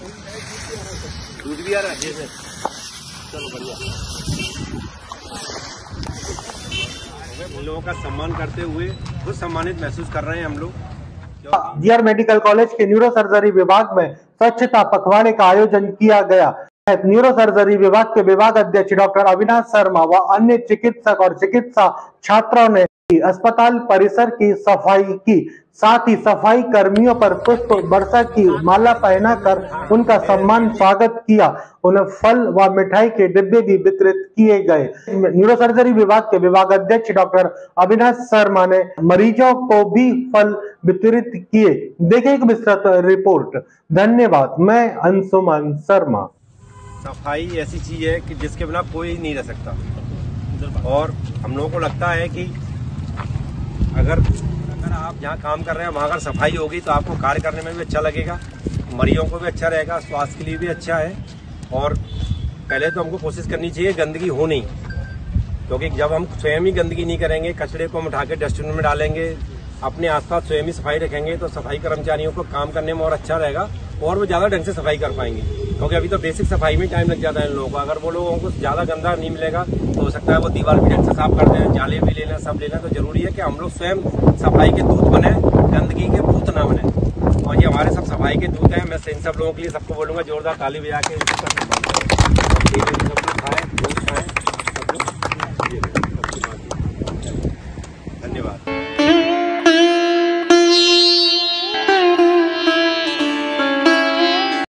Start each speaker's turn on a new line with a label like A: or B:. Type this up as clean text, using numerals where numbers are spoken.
A: दूध भी आ रहा है जैसे। चलो बढ़िया। इन लोगों का सम्मान करते हुए खुद सम्मानित महसूस कर रहे हैं हम लोग।
B: जीआर मेडिकल कॉलेज के न्यूरो सर्जरी विभाग में स्वच्छता पखवाड़े का आयोजन किया गया। न्यूरो सर्जरी विभाग के विभाग अध्यक्ष डॉक्टर अविनाश शर्मा व अन्य चिकित्सक और चिकित्सा छात्रों ने अस्पताल परिसर की सफाई की, साथ ही सफाई कर्मियों पर पुष्प वर्षा की माला पहनाकर उनका सम्मान स्वागत किया। उन्हें फल व मिठाई के डिब्बे भी वितरित किए गए। न्यूरो सर्जरी विभाग के विभाग अध्यक्ष डॉक्टर अविनाश शर्मा ने मरीजों को भी फल वितरित किए। देखें एक विस्तृत रिपोर्ट। धन्यवाद। मैं अंशुमन शर्मा।
A: सफाई ऐसी चीज है कि जिसके बिना कोई नहीं रह सकता, और हम लोगों को लगता है कि अगर आप जहाँ काम कर रहे हैं वहाँ अगर सफाई होगी तो आपको कार्य करने में भी अच्छा लगेगा, मरीजों को भी अच्छा रहेगा, स्वास्थ्य के लिए भी अच्छा है। और पहले तो हमको कोशिश करनी चाहिए गंदगी हो नहीं, क्योंकि जब हम स्वयं ही गंदगी नहीं करेंगे, कचरे को हम उठा के डस्टबिन में डालेंगे, अपने आसपास स्वयं ही सफाई रखेंगे, तो सफाई कर्मचारियों को काम करने में और अच्छा रहेगा और वो ज्यादा ढंग से सफाई कर पाएंगे। क्योंकि अभी तो बेसिक सफाई में टाइम लग जाता है इन लोगों को। अगर वो लोगों को ज्यादा गंदा नहीं मिलेगा तो हो सकता है वो दीवार भी ढंग से साफ कर दें, जाले भी लेना, सब लेना। तो जरूरी है कि हम लोग स्वयं सफाई के दूत बने, गंदगी के भूत ना बने। और ये हमारे सब सफाई के दूत हैं। मैं इन सब लोगों के लिए सबको बोलूंगा जोरदार ताली बजा के